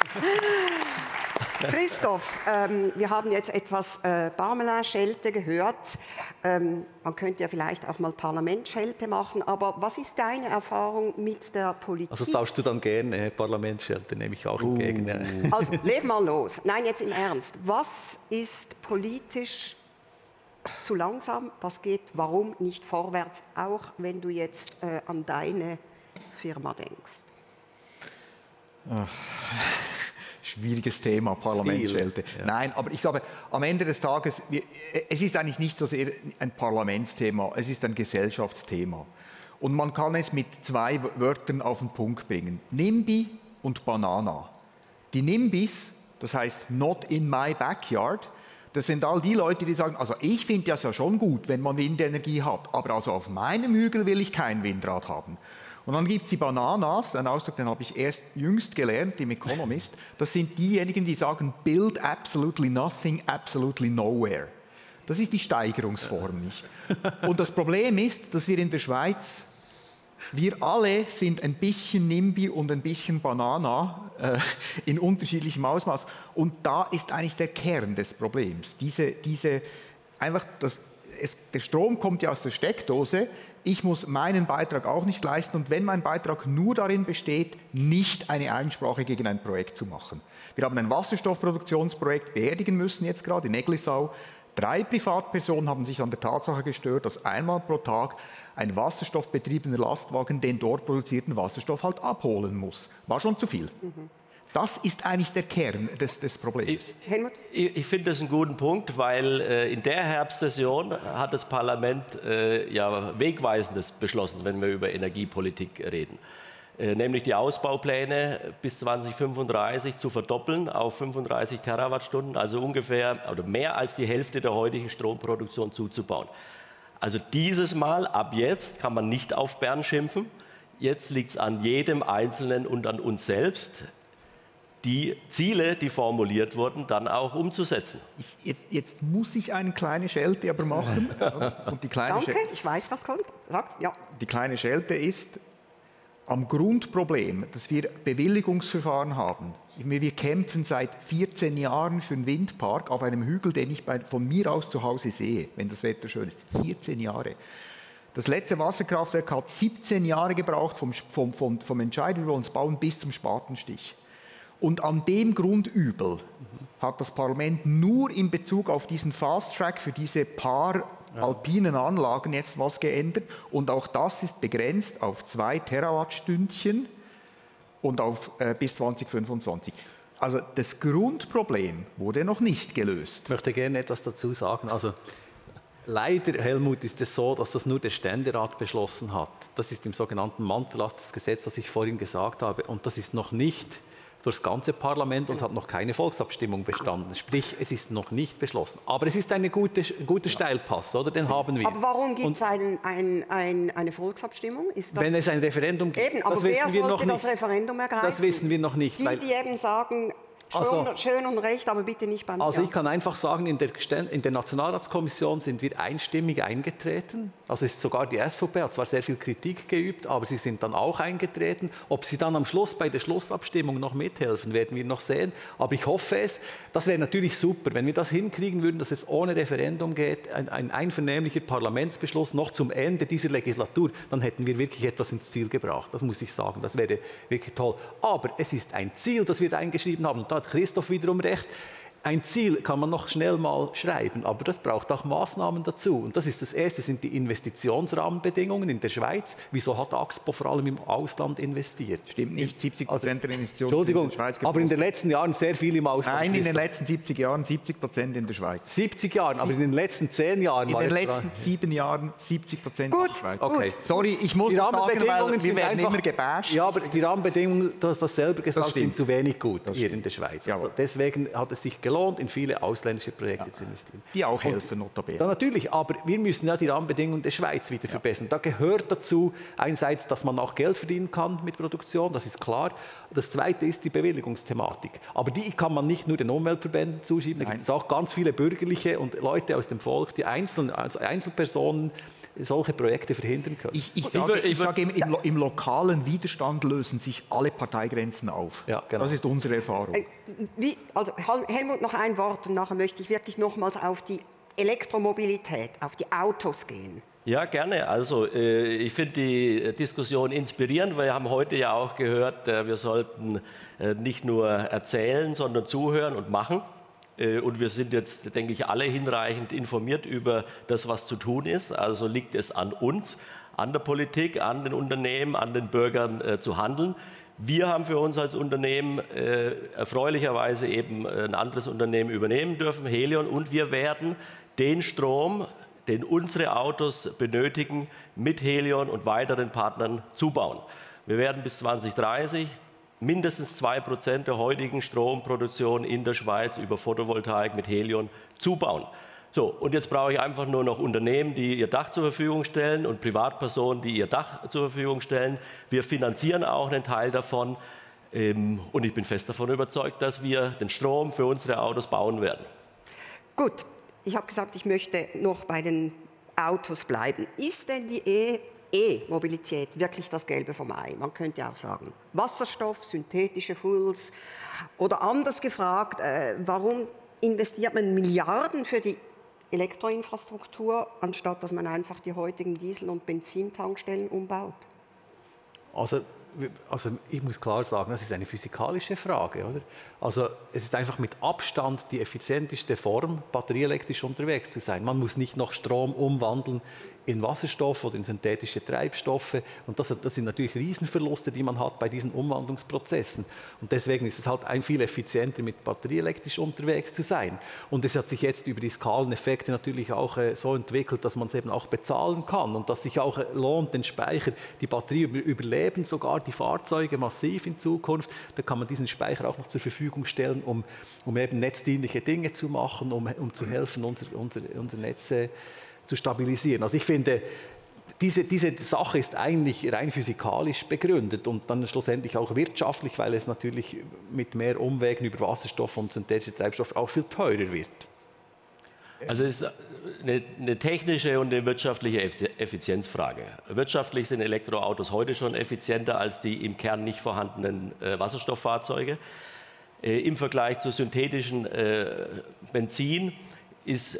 Christoph, wir haben jetzt etwas Parmelin-Schelte gehört. Man könnte ja vielleicht auch mal Parlamentsschelte machen, aber was ist deine Erfahrung mit der Politik? Also das darfst du dann gerne, Parlamentsschelte nehme ich auch entgegen. Ja. Also, leg mal los. Nein, jetzt im Ernst. Was ist politisch zu langsam? Was geht, warum nicht vorwärts, auch wenn du jetzt an deine Firma denkst? Schwieriges Thema, Parlamentsschelte. Ja. Nein, aber ich glaube, am Ende des Tages, es ist eigentlich nicht so sehr ein Parlamentsthema, es ist ein Gesellschaftsthema. Und man kann es mit 2 Wörtern auf den Punkt bringen. NIMBY und Banana. Die NIMBYs, das heißt not in my backyard, das sind all die Leute, die sagen, also ich finde das ja schon gut, wenn man Windenergie hat, aber also auf meinem Hügel will ich kein Windrad haben. Und dann gibt es die Bananas, ein Ausdruck, den habe ich erst jüngst gelernt im Economist. Das sind diejenigen, die sagen, build absolutely nothing, absolutely nowhere. Das ist die Steigerungsform, nicht? Und das Problem ist, dass wir in der Schweiz, wir alle sind ein bisschen NIMBY und ein bisschen Banana in unterschiedlichem Ausmaß. Und da ist eigentlich der Kern des Problems. Der Strom kommt ja aus der Steckdose. Ich muss meinen Beitrag auch nicht leisten und wenn mein Beitrag nur darin besteht, nicht eine Einsprache gegen ein Projekt zu machen. Wir haben ein Wasserstoffproduktionsprojekt beerdigen müssen, jetzt gerade in Eglisau. 3 Privatpersonen haben sich an der Tatsache gestört, dass einmal pro Tag ein wasserstoffbetriebener Lastwagen den dort produzierten Wasserstoff halt abholen muss. War schon zu viel. Das ist eigentlich der Kern des Problems. Helmut? Ich finde das einen guten Punkt, weil in der Herbstsession hat das Parlament ja Wegweisendes beschlossen, wenn wir über Energiepolitik reden. Nämlich die Ausbaupläne bis 2035 zu verdoppeln auf 35 Terawattstunden, also ungefähr oder mehr als die Hälfte der heutigen Stromproduktion zuzubauen. Also dieses Mal, ab jetzt, kann man nicht auf Bern schimpfen. Jetzt liegt es an jedem Einzelnen und an uns selbst, die Ziele, die formuliert wurden, dann auch umzusetzen. Jetzt muss ich eine kleine Schelte aber machen. Und die kleine Danke, ich weiß, was kommt. Ja. Die kleine Schelte ist, am Grundproblem, dass wir Bewilligungsverfahren haben. Wir kämpfen seit 14 Jahren für einen Windpark auf einem Hügel, den ich von mir aus zu Hause sehe, wenn das Wetter schön ist. 14 Jahre. Das letzte Wasserkraftwerk hat 17 Jahre gebraucht vom Entscheid, wir wollen es bauen, bis zum Spatenstich. Und an dem Grundübel hat das Parlament nur in Bezug auf diesen Fast-Track für diese paar alpinen Anlagen jetzt was geändert. Und auch das ist begrenzt auf 2 Terawattstündchen und auf bis 2025. Also das Grundproblem wurde noch nicht gelöst. Ich möchte gerne etwas dazu sagen. Also leider, Helmut, ist es so, dass das nur der Ständerat beschlossen hat. Das ist im sogenannten Mantellastungsgesetz, das ich vorhin gesagt habe. Und das ist noch nicht durch das ganze Parlament und es hat noch keine Volksabstimmung bestanden. Sprich, es ist noch nicht beschlossen. Aber es ist ein guter Steilpass, oder? Den haben wir. Aber warum gibt es eine Volksabstimmung? Ist das wenn es ein Referendum gibt, eben, aber das wer wissen wir noch sollte nicht. Das Referendum ergreifen? Das wissen wir noch nicht. Die eben sagen, schön und recht, aber bitte nicht beim Also ich kann einfach sagen, in der Nationalratskommission sind wir einstimmig eingetreten. Also es ist sogar die SVP hat zwar sehr viel Kritik geübt, aber sie sind dann auch eingetreten. Ob sie dann am Schluss bei der Schlussabstimmung noch mithelfen, werden wir noch sehen. Aber ich hoffe es. Das wäre natürlich super, wenn wir das hinkriegen würden, dass es ohne Referendum geht, ein einvernehmlicher Parlamentsbeschluss noch zum Ende dieser Legislatur, dann hätten wir wirklich etwas ins Ziel gebracht. Das muss ich sagen, das wäre wirklich toll. Aber es ist ein Ziel, das wir da eingeschrieben haben. Und da hat Christoph wiederum recht. Ein Ziel kann man noch schnell mal schreiben, aber das braucht auch Maßnahmen dazu. Und das ist das Erste, sind die Investitionsrahmenbedingungen in der Schweiz. Wieso hat AXPO vor allem im Ausland investiert? Stimmt nicht, 70% der Investitionen Entschuldigung, in der Schweiz aber in den letzten Jahren sehr viel im Ausland. Nein, in den letzten 70 Jahren 70% in der Schweiz. 70 Jahren, aber in den letzten 10 Jahren in war den es letzten 7 Jahren 70% in der Schweiz. Okay. Sorry, ich muss das sagen, weil wir werden immer gebasht. Ja, aber die Rahmenbedingungen, du hast das selber gesagt, sind zu wenig gut hier in der Schweiz. Also deswegen hat es sich gelohnt, in viele ausländische Projekte zu investieren. Die auch helfen, notabene. Ja, natürlich, aber wir müssen ja die Rahmenbedingungen der Schweiz wieder verbessern. Da gehört dazu einerseits, dass man auch Geld verdienen kann mit Produktion, das ist klar. Das Zweite ist die Bewilligungsthematik. Aber die kann man nicht nur den Umweltverbänden zuschieben, da gibt es auch ganz viele bürgerliche und Leute aus dem Volk, die als Einzelpersonen solche Projekte verhindern können. Ich sage im lokalen Widerstand lösen sich alle Parteigrenzen auf. Ja, genau. Das ist unsere Erfahrung. Also Helmut, noch ein Wort und nachher möchte ich wirklich nochmals auf die Elektromobilität, auf die Autos gehen. Ja, gerne. Also ich finde die Diskussion inspirierend, weil wir haben heute ja auch gehört, wir sollten nicht nur erzählen, sondern zuhören und machen. Und wir sind jetzt, denke ich, alle hinreichend informiert über das, was zu tun ist. Also liegt es an uns, an der Politik, an den Unternehmen, an den Bürgern zu handeln. Wir haben für uns als Unternehmen erfreulicherweise eben ein anderes Unternehmen übernehmen dürfen, Helion, und wir werden den Strom, den unsere Autos benötigen, mit Helion und weiteren Partnern zubauen. Wir werden bis 2030 mindestens 2% der heutigen Stromproduktion in der Schweiz über Photovoltaik mit Helion zubauen. So, und jetzt brauche ich einfach nur noch Unternehmen, die ihr Dach zur Verfügung stellen und Privatpersonen, die ihr Dach zur Verfügung stellen. Wir finanzieren auch einen Teil davon und ich bin fest davon überzeugt, dass wir den Strom für unsere Autos bauen werden. Gut, ich habe gesagt, ich möchte noch bei den Autos bleiben. Ist denn die E-Mobilität wirklich das Gelbe vom Ei? Man könnte auch sagen, Wasserstoff, synthetische Fuels. Oder anders gefragt, warum investiert man Milliarden für die Elektroinfrastruktur, anstatt dass man einfach die heutigen Diesel- und Benzintankstellen umbaut? Also ich muss klar sagen, das ist eine physikalische Frage, oder? Also es ist einfach mit Abstand die effizienteste Form, batterieelektrisch unterwegs zu sein. Man muss nicht noch Strom umwandeln in Wasserstoff oder in synthetische Treibstoffe. Und das sind natürlich Riesenverluste, die man hat bei diesen Umwandlungsprozessen. Und deswegen ist es halt viel effizienter, mit batterieelektrisch unterwegs zu sein. Und es hat sich jetzt über die Skaleneffekte natürlich auch so entwickelt, dass man es eben auch bezahlen kann und dass sich auch lohnt, den Speicher, die Batterie überleben sogar die Fahrzeuge massiv in Zukunft. Da kann man diesen Speicher auch noch zur Verfügung stellen, um eben netzdienliche Dinge zu machen, um zu helfen, unser Netz zu stabilisieren. Also ich finde, diese Sache ist eigentlich rein physikalisch begründet und dann schlussendlich auch wirtschaftlich, weil es natürlich mit mehr Umwegen über Wasserstoff und synthetische Treibstoff auch viel teurer wird. Also es ist eine technische und eine wirtschaftliche Effizienzfrage. Wirtschaftlich sind Elektroautos heute schon effizienter als die im Kern nicht vorhandenen Wasserstofffahrzeuge. Im Vergleich zu synthetischen Benzin ist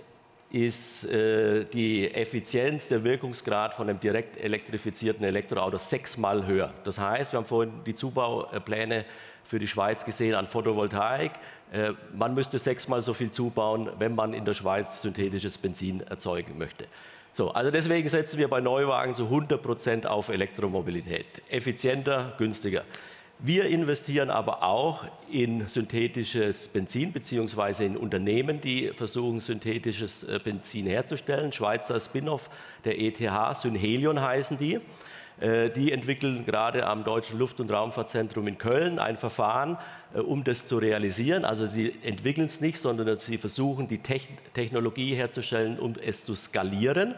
die Effizienz, der Wirkungsgrad von einem direkt elektrifizierten Elektroauto 6-mal höher. Das heißt, wir haben vorhin die Zubaupläne für die Schweiz gesehen an Photovoltaik. Man müsste 6-mal so viel zubauen, wenn man in der Schweiz synthetisches Benzin erzeugen möchte. So, also deswegen setzen wir bei Neuwagen zu 100% auf Elektromobilität. Effizienter, günstiger. Wir investieren aber auch in synthetisches Benzin bzw. in Unternehmen, die versuchen, synthetisches Benzin herzustellen. Schweizer Spin-off der ETH, Synhelion heißen die. Die entwickeln gerade am Deutschen Luft- und Raumfahrtzentrum in Köln ein Verfahren, um das zu realisieren. Also sie entwickeln es nicht, sondern sie versuchen, die Technologie herzustellen, um es zu skalieren.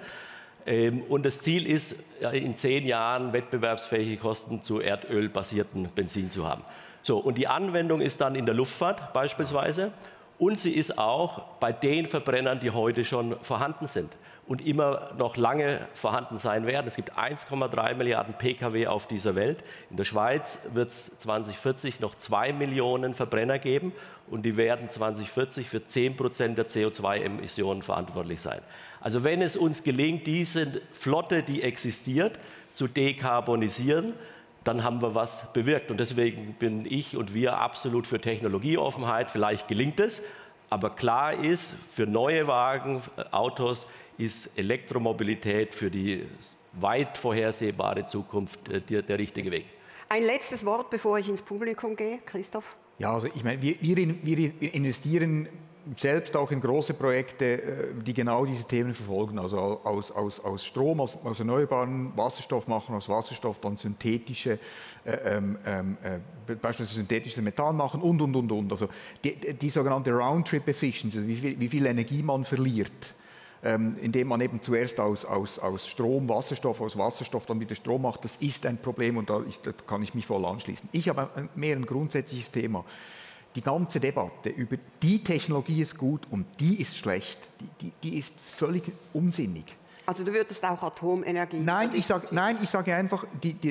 Und das Ziel ist, in 10 Jahren wettbewerbsfähige Kosten zu erdölbasierten Benzin zu haben. So, und die Anwendung ist dann in der Luftfahrt beispielsweise. Und sie ist auch bei den Verbrennern, die heute schon vorhanden sind und immer noch lange vorhanden sein werden. Es gibt 1,3 Milliarden Pkw auf dieser Welt. In der Schweiz wird es 2040 noch 2 Millionen Verbrenner geben und die werden 2040 für 10% der CO2-Emissionen verantwortlich sein. Also wenn es uns gelingt, diese Flotte, die existiert, zu dekarbonisieren, dann haben wir was bewirkt. Und deswegen bin ich und wir absolut für Technologieoffenheit. Vielleicht gelingt es, aber klar ist, für neue Wagen, Autos, ist Elektromobilität für die weit vorhersehbare Zukunft der richtige Weg. Ein letztes Wort, bevor ich ins Publikum gehe. Christoph? Ja, also ich meine, wir investieren selbst auch in große Projekte, die genau diese Themen verfolgen. Also aus Strom, aus erneuerbaren Wasserstoff machen, aus Wasserstoff dann synthetische, beispielsweise synthetisches Methan machen und. Also die sogenannte Round-Trip Efficiency, also wie viel Energie man verliert, indem man eben zuerst aus Strom Wasserstoff, aus Wasserstoff dann wieder Strom macht, das ist ein Problem und da kann ich mich voll anschließen. Ich habe mehr ein grundsätzliches Thema. Die ganze Debatte über die Technologie ist gut und die ist schlecht, die ist völlig unsinnig. Also du würdest auch Atomenergie... Nein, ich sage einfach,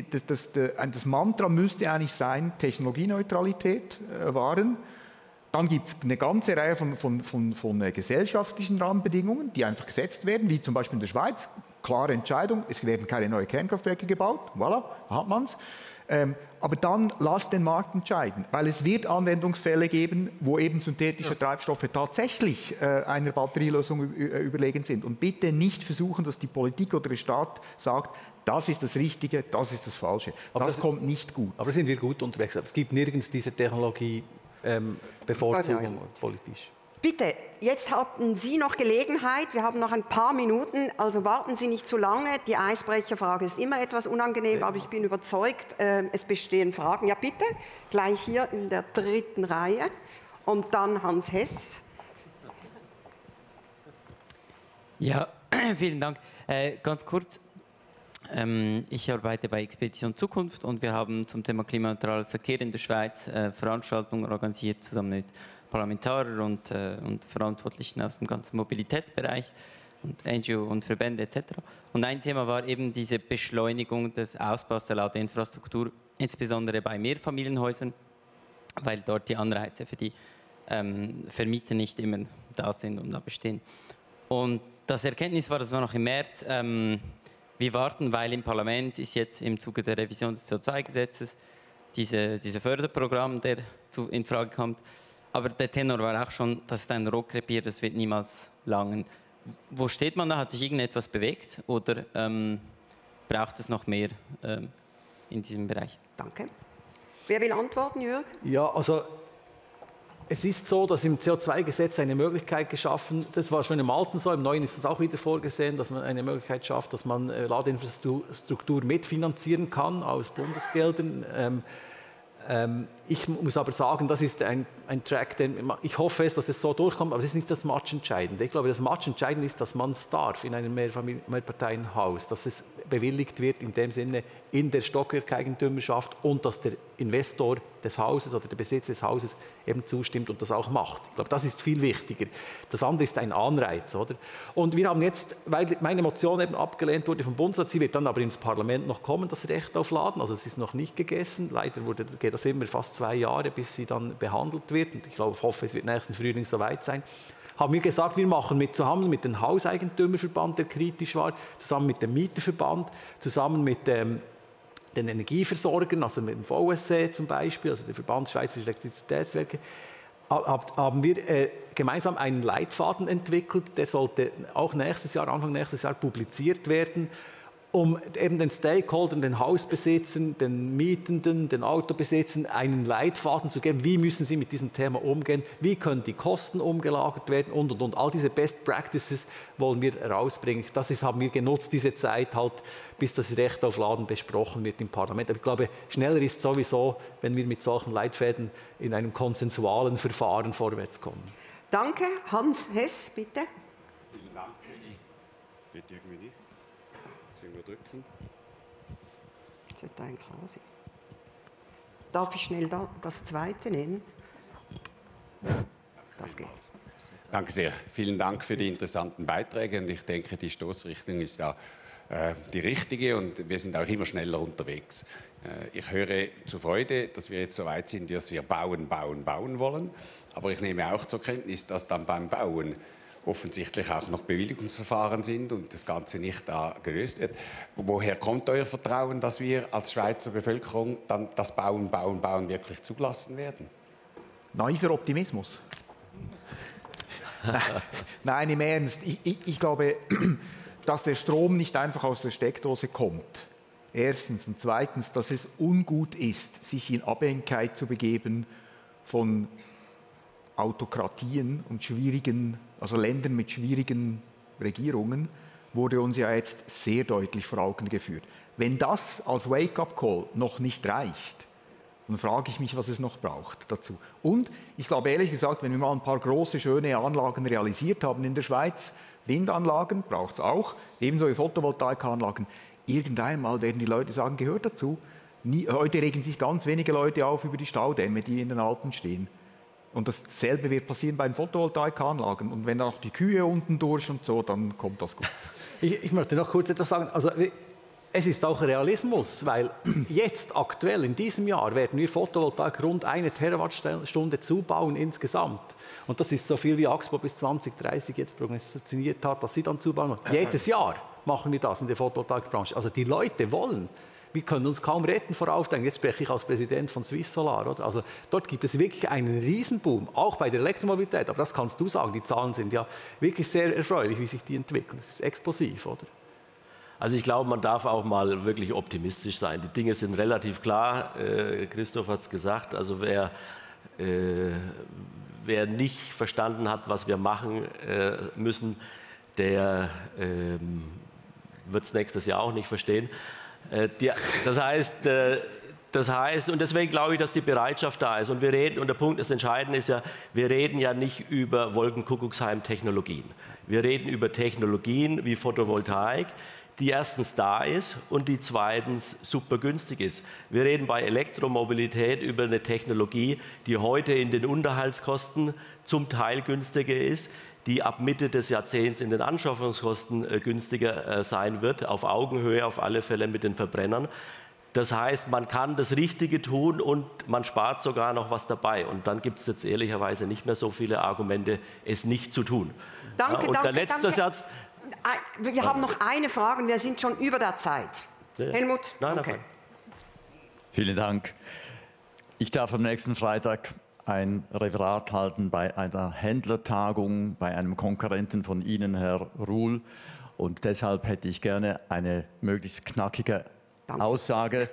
das Mantra müsste eigentlich sein, Technologieneutralität wahren. Dann gibt es eine ganze Reihe von gesellschaftlichen Rahmenbedingungen, die einfach gesetzt werden, wie zum Beispiel in der Schweiz. Klare Entscheidung, es werden keine neuen Kernkraftwerke gebaut, voilà, hat man es. Aber dann lasst den Markt entscheiden, weil es wird Anwendungsfälle geben, wo eben synthetische Treibstoffe tatsächlich einer Batterielösung überlegen sind. Und bitte nicht versuchen, dass die Politik oder der Staat sagt, das ist das Richtige, das ist das Falsche. Aber das kommt nicht gut. Aber sind wir gut unterwegs? Es gibt nirgends diese Technologie Bevorzugung politisch. Bitte, jetzt haben Sie noch Gelegenheit. Wir haben noch ein paar Minuten, also warten Sie nicht zu lange. Die Eisbrecherfrage ist immer etwas unangenehm, aber ich bin überzeugt, es bestehen Fragen. Ja, bitte, gleich hier in der 3. Reihe. Und dann Hans Hess. Ja, vielen Dank. Ganz kurz. Ich arbeite bei Expedition Zukunft und wir haben zum Thema klimaneutraler Verkehr in der Schweiz Veranstaltungen organisiert, zusammen mit Parlamentariern und Verantwortlichen aus dem ganzen Mobilitätsbereich und NGO und Verbände etc. Und ein Thema war eben diese Beschleunigung des Ausbaus der Ladeinfrastruktur, insbesondere bei Mehrfamilienhäusern, weil dort die Anreize für die Vermieter nicht immer da sind und da bestehen. Und das Erkenntnis war, das war noch im März, wir warten, weil im Parlament ist jetzt im Zuge der Revision des CO2-Gesetzes diese Förderprogramm, der in Frage kommt. Aber der Tenor war auch schon, das ist ein Rohrkrepierer, das wird niemals langen. Wo steht man da? Hat sich irgendetwas bewegt oder braucht es noch mehr in diesem Bereich? Danke. Wer will antworten, Jürg? Ja, also es ist so, dass im CO2-Gesetz eine Möglichkeit geschaffen, das war schon im Alten so, im Neuen ist das auch wieder vorgesehen, dass man eine Möglichkeit schafft, dass man Ladeinfrastruktur mitfinanzieren kann aus Bundesgeldern. Ich muss aber sagen, das ist ein Track, ich hoffe, dass es so durchkommt, aber das ist nicht das Matchentscheidende. Ich glaube, das Matchentscheidende ist, dass man es darf in einem Mehrparteienhaus, dass es bewilligt wird in dem Sinne in der Stockwerkeigentümerschaft und dass der Investor des Hauses oder der Besitzer des Hauses eben zustimmt und das auch macht. Ich glaube, das ist viel wichtiger. Das andere ist ein Anreiz, oder? Und wir haben jetzt, weil meine Motion eben abgelehnt wurde vom Bundesrat, sie wird dann aber ins Parlament noch kommen, das Recht auf Laden, also es ist noch nicht gegessen. Leider geht das immer fast 2 Jahre, bis sie dann behandelt wird. Und ich hoffe, es wird nächsten Frühling soweit sein. Haben wir gesagt, wir machen zusammen mit dem Hauseigentümerverband, der kritisch war, zusammen mit dem Mieterverband, zusammen mit den Energieversorgern, also mit dem VSC zum Beispiel, also der Verband Schweizerische Elektrizitätswerke, haben wir gemeinsam einen Leitfaden entwickelt, der sollte auch Anfang nächstes Jahr publiziert werden, um eben den Stakeholdern, den Hausbesitzern, den Mietenden, den Autobesitzern einen Leitfaden zu geben, wie müssen sie mit diesem Thema umgehen, wie können die Kosten umgelagert werden und. All diese Best Practices wollen wir herausbringen. Haben wir genutzt, diese Zeit halt, bis das Recht auf Laden besprochen wird im Parlament. Aber ich glaube, schneller ist sowieso, wenn wir mit solchen Leitfäden in einem konsensualen Verfahren vorwärts kommen. Danke. Hans Hess, bitte. Vielen Dank. Wird irgendwie nicht. Wir drücken. Das sollte eigentlich klar sein. Darf ich schnell das zweite nehmen? Das geht. Danke sehr. Vielen Dank für die interessanten Beiträge. Und ich denke, die Stoßrichtung ist da die richtige und wir sind auch immer schneller unterwegs. Ich höre zur Freude, dass wir jetzt so weit sind, dass wir bauen wollen. Aber ich nehme auch zur Kenntnis, dass dann beim Bauen offensichtlich auch noch Bewilligungsverfahren sind und das Ganze nicht da gelöst wird. Woher kommt euer Vertrauen, dass wir als Schweizer Bevölkerung dann das Bauen wirklich zulassen werden? Naiver Optimismus. Nein, im Ernst. Ich glaube, dass der Strom nicht einfach aus der Steckdose kommt. Erstens. Und zweitens, dass es ungut ist, sich in Abhängigkeit zu begeben von Autokratien und also Ländern mit schwierigen Regierungen, wurde uns ja jetzt sehr deutlich vor Augen geführt. Wenn das als Wake-up-Call noch nicht reicht, dann frage ich mich, was es noch braucht dazu. Und ich glaube ehrlich gesagt, wenn wir mal ein paar große, schöne Anlagen realisiert haben in der Schweiz, Windanlagen braucht es auch, ebenso wie Photovoltaikanlagen, irgendeinmal werden die Leute sagen, gehört dazu. Heute regen sich ganz wenige Leute auf über die Staudämme, die in den Alpen stehen. Und dasselbe wird passieren bei den Photovoltaikanlagen. Und wenn auch die Kühe unten durch und so, dann kommt das gut. Ich möchte noch kurz etwas sagen. Also, es ist auch Realismus, weil jetzt aktuell in diesem Jahr werden wir Photovoltaik rund 1 Terawattstunde zubauen insgesamt. Und das ist so viel, wie Axpo bis 2030 jetzt prognostiziert hat, dass sie dann zubauen. Jedes Jahr machen wir das in der Photovoltaikbranche. Also die Leute wollen. Wir können uns kaum retten vor Aufdrängen. Jetzt spreche ich als Präsident von Swiss Solar. Oder? Also dort gibt es wirklich einen Riesenboom, auch bei der Elektromobilität. Aber das kannst du sagen, die Zahlen sind ja wirklich sehr erfreulich, wie sich die entwickeln. Das ist explosiv, oder? Also ich glaube, man darf auch mal wirklich optimistisch sein. Die Dinge sind relativ klar. Christoph hat es gesagt. Also wer nicht verstanden hat, was wir machen müssen, der wird es nächstes Jahr auch nicht verstehen. Das heißt, und deswegen glaube ich, dass die Bereitschaft da ist. Und wir reden, und der Punkt, das Entscheidende ist ja, wir reden ja nicht über Wolkenkuckucksheim-Technologien. Wir reden über Technologien wie Photovoltaik, die erstens da ist und die zweitens super günstig ist. Wir reden bei Elektromobilität über eine Technologie, die heute in den Unterhaltskosten zum Teil günstiger ist, die ab Mitte des Jahrzehnts in den Anschaffungskosten günstiger sein wird, auf Augenhöhe auf alle Fälle mit den Verbrennern. Das heißt, man kann das Richtige tun und man spart sogar noch was dabei. Und dann gibt es jetzt ehrlicherweise nicht mehr so viele Argumente, es nicht zu tun. Danke, und danke, der letzte danke. Satz. Wir haben noch eine Frage und wir sind schon über der Zeit. Ja. Helmut? Nein, okay. Vielen Dank. Ich darf am nächsten Freitag ein Referat halten bei einer Händlertagung, bei einem Konkurrenten von Ihnen, Herr Ruhl. Und deshalb hätte ich gerne eine möglichst knackige Aussage.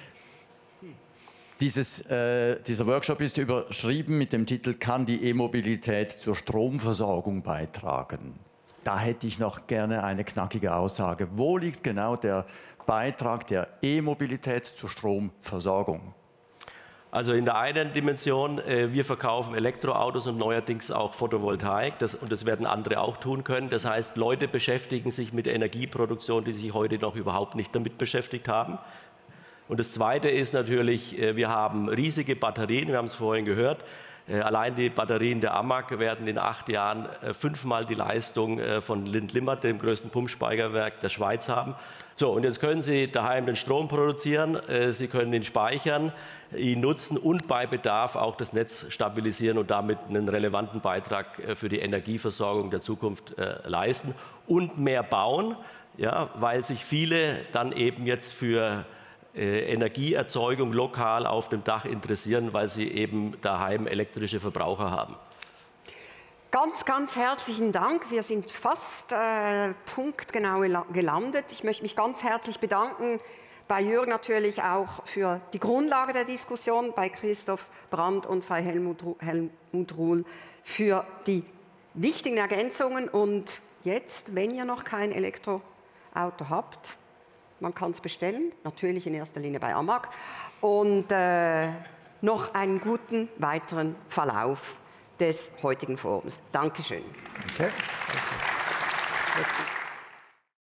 Dieser Workshop ist überschrieben mit dem Titel „Kann die E-Mobilität zur Stromversorgung beitragen?" Da hätte ich noch gerne eine knackige Aussage. Wo liegt genau der Beitrag der E-Mobilität zur Stromversorgung? Also in der einen Dimension, wir verkaufen Elektroautos und neuerdings auch Photovoltaik, und das werden andere auch tun können. Das heißt, Leute beschäftigen sich mit Energieproduktion, die sich heute noch überhaupt nicht damit beschäftigt haben. Und das Zweite ist natürlich, wir haben riesige Batterien, wir haben es vorhin gehört. Allein die Batterien der AMAG werden in 8 Jahren 5-mal die Leistung von Lindlimmert, dem größten Pumpspeicherwerk der Schweiz, haben. So, und jetzt können Sie daheim den Strom produzieren, Sie können ihn speichern, ihn nutzen und bei Bedarf auch das Netz stabilisieren und damit einen relevanten Beitrag für die Energieversorgung der Zukunft leisten und mehr bauen, ja, weil sich viele dann eben jetzt für Energieerzeugung lokal auf dem Dach interessieren, weil sie eben daheim elektrische Verbraucher haben. Ganz, ganz herzlichen Dank. Wir sind fast punktgenau gelandet. Ich möchte mich ganz herzlich bedanken bei Jürg natürlich auch für die Grundlage der Diskussion, bei Christoph Brandt und bei Helmut Ruhl für die wichtigen Ergänzungen. Und jetzt, wenn ihr noch kein Elektroauto habt, man kann es bestellen, natürlich in erster Linie bei AMAG. Und noch einen guten weiteren Verlauf des heutigen Forums. Dankeschön. Okay. Merci.